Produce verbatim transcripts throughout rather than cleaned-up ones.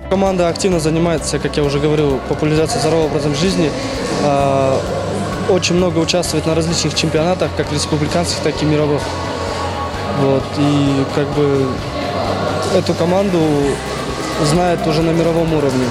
Команда активно занимается, как я уже говорил, популяризацией здорового образа жизни. Очень много участвует на различных чемпионатах, как республиканских, так и мировых. Вот. И как бы эту команду знают уже на мировом уровне.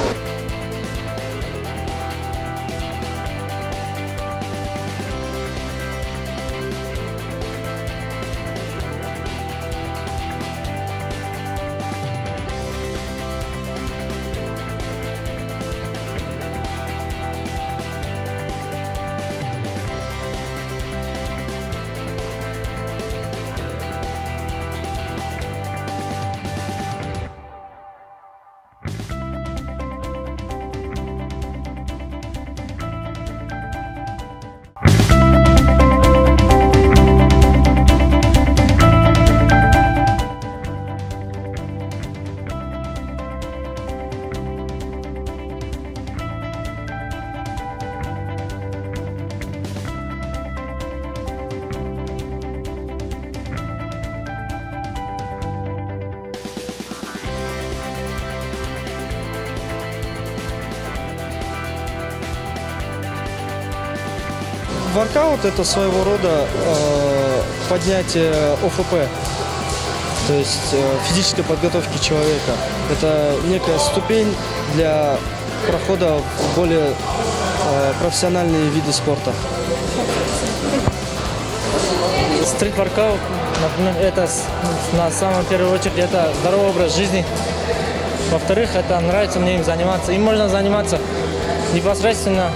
Воркаут – это своего рода э, поднятие О Ф П, то есть э, физической подготовки человека. Это некая ступень для прохода в более э, профессиональные виды спорта. Стрит-воркаут, это на самом первую очередь это здоровый образ жизни. Во-вторых, это нравится мне им заниматься. Им можно заниматься непосредственно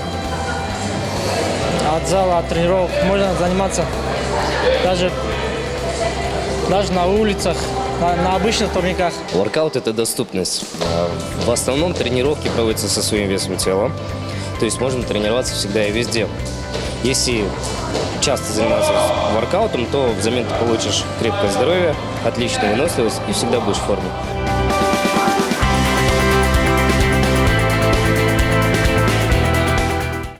от зала, от тренировок. Можно заниматься даже, даже на улицах, на, на обычных турниках. Воркаут – это доступность. В основном тренировки проводятся со своим весом тела. То есть можно тренироваться всегда и везде. Если часто заниматься воркаутом, то взамен ты получишь крепкое здоровье, отличную выносливость и всегда будешь в форме.